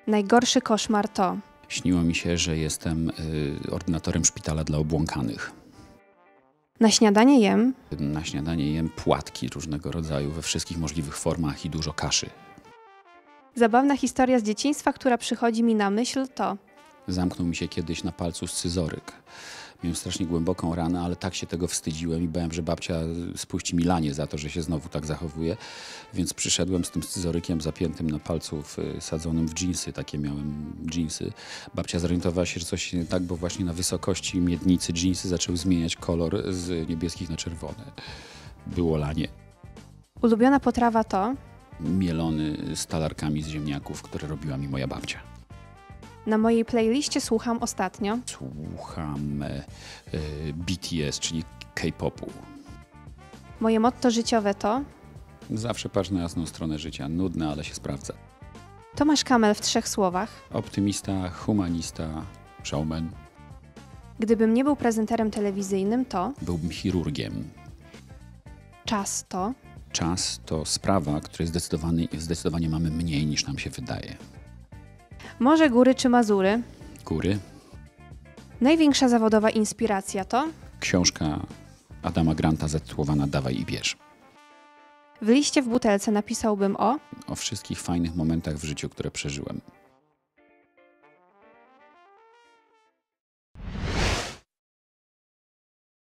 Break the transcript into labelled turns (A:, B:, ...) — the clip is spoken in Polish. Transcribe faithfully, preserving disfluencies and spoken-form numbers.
A: Najgorszy koszmar to...
B: Śniło mi się, że jestem y, ordynatorem szpitala dla obłąkanych.
A: Na śniadanie jem...
B: Na śniadanie jem płatki różnego rodzaju we wszystkich możliwych formach i dużo kaszy.
A: Zabawna historia z dzieciństwa, która przychodzi mi na myśl to...
B: Zamknął mi się kiedyś na palcu scyzoryk. Miałem strasznie głęboką ranę, ale tak się tego wstydziłem i bałem, że babcia spuści mi lanie za to, że się znowu tak zachowuje. Więc przyszedłem z tym scyzorykiem zapiętym na palcu, sadzonym w dżinsy. Takie miałem dżinsy. Babcia zorientowała się, że coś nie tak, bo właśnie na wysokości miednicy dżinsy zaczęły zmieniać kolor z niebieskich na czerwone. Było lanie.
A: Ulubiona potrawa to...
B: Mielony z talarkami z ziemniaków, które robiła mi moja babcia.
A: Na mojej playliście słucham ostatnio...
B: Słucham e, e, B T S, czyli K-popu.
A: Moje motto życiowe to...
B: Zawsze patrz na jasną stronę życia. Nudne, ale się sprawdza.
A: Tomasz Kamel w trzech słowach.
B: Optymista, humanista, showman.
A: Gdybym nie był prezenterem telewizyjnym, to...
B: Byłbym chirurgiem.
A: Czas to...
B: Czas to sprawa, której zdecydowanie, zdecydowanie mamy mniej niż nam się wydaje.
A: Morze, góry czy Mazury?
B: Góry.
A: Największa zawodowa inspiracja to...
B: Książka Adama Granta zatytułowana Dawaj i bierz.
A: W liście w butelce napisałbym o...
B: O wszystkich fajnych momentach w życiu, które przeżyłem.